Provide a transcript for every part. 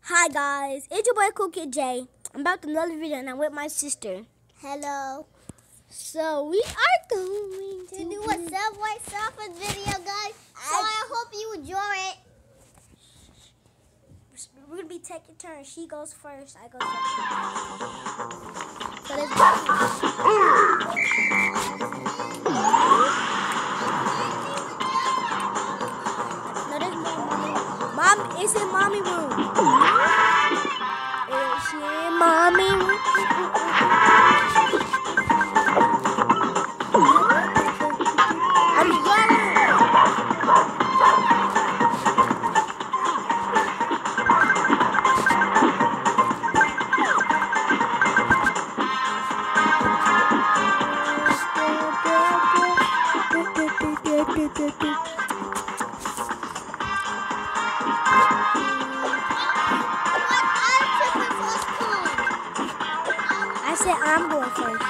Hi guys, it's your boy Cool Kid J. I'm back with another video and I'm with my sister. Hello. So we are going to do a Subway Surfers video, guys. So I hope you enjoy it. We're gonna be taking turns. She goes first, I go second. So let's go. No, there's no mommy. Mom, it's in mommy room. Is she in mommy room? I'm I said I'm going first.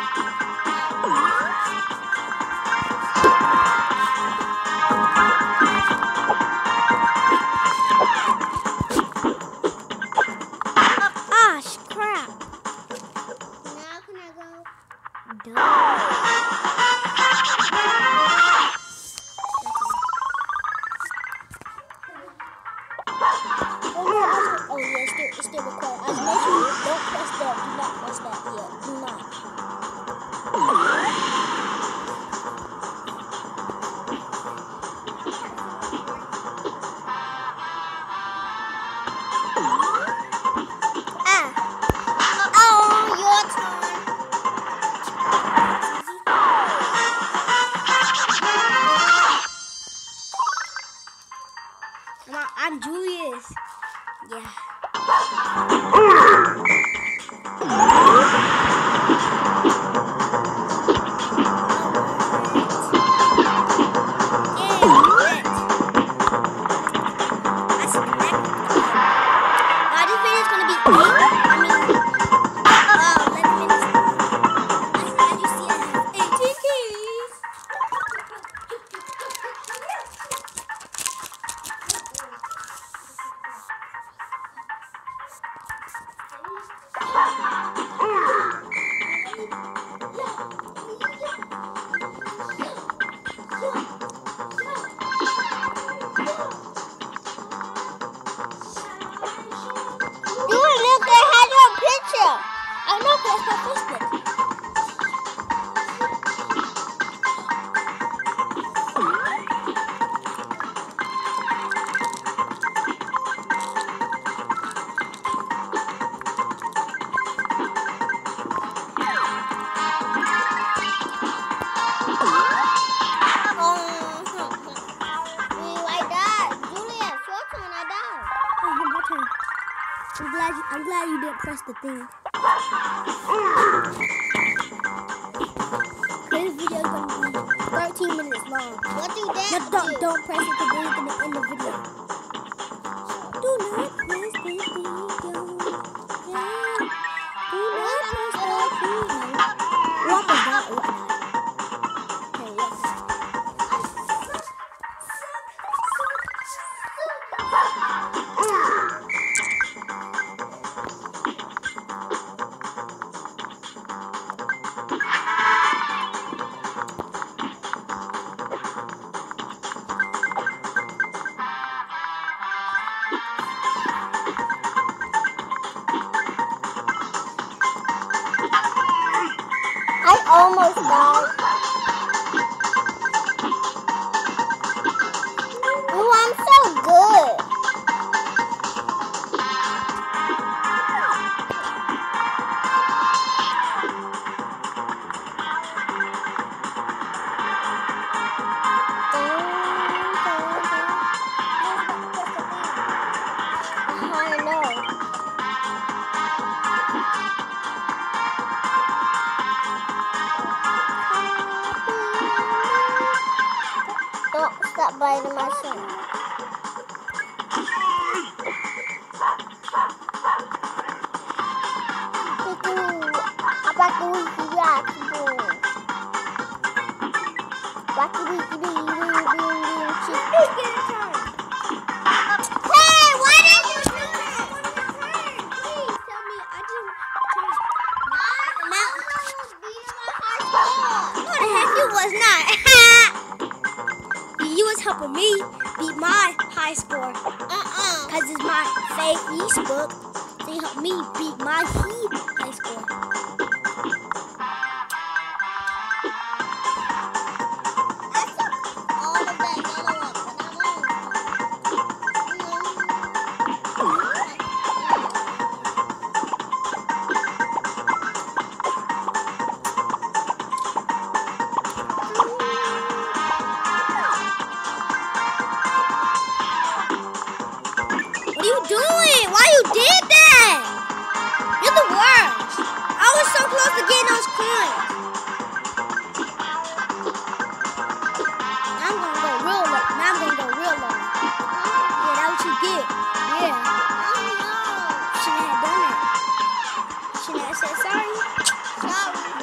Ah, crap. Now can I go? Duh. Oh yeah, it's still recording. I make sure you don't press that. Do not press that yet. Do not. Oh, your turn. I'm Julius. Yeah. I know, but it's not Facebook. I'm glad you didn't press the thing. This video is going to be 13 minutes long. What do that no, don't press it because then it's going to end the video. Do not press the video. Yeah. Do not press the video. What was that? Okay, yes. I almost died. Oh, I'm so good. I know. Don't stop biting my son. Hey, why didn't you do that? helping me beat my high score. Because it's my fake book. So you help me beat my high score. What are you doing? Why you did that? You're the worst. I was so close to getting those coins. Now I'm gonna go real low. Yeah, that's what you get. Yeah. Shouldn't have done that. Shouldn't have said sorry. No.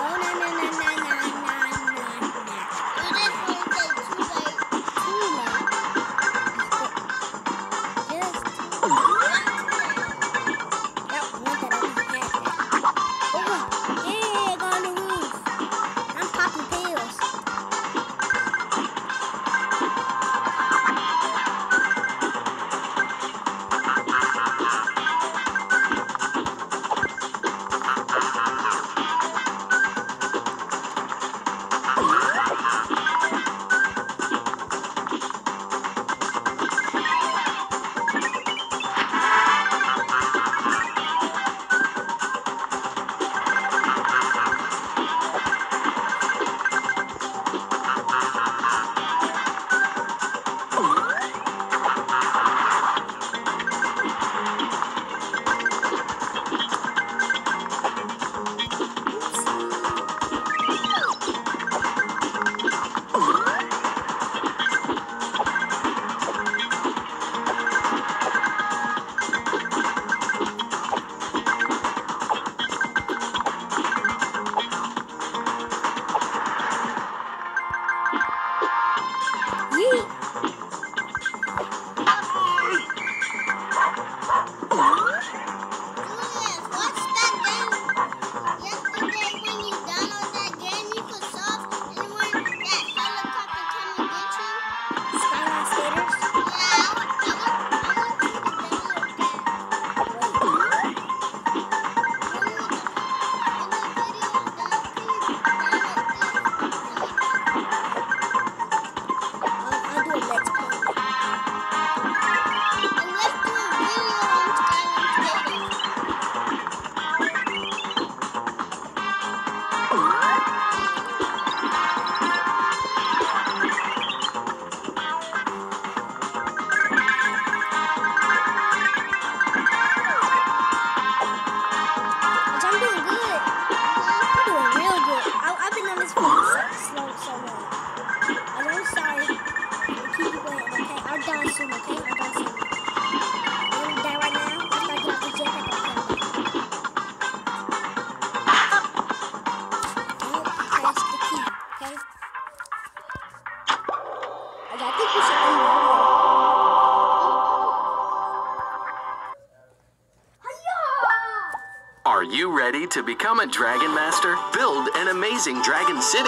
Are you ready to become a Dragon Master? Build an amazing Dragon City.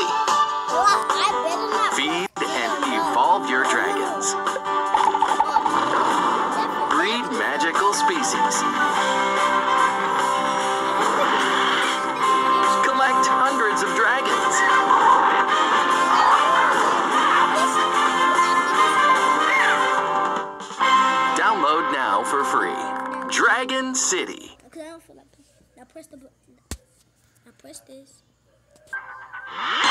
Feed and evolve your dragons. Breed magical species. Collect hundreds of dragons. Download now for free. Dragon City. Okay, I don't feel like this. Now press the button. Now press this.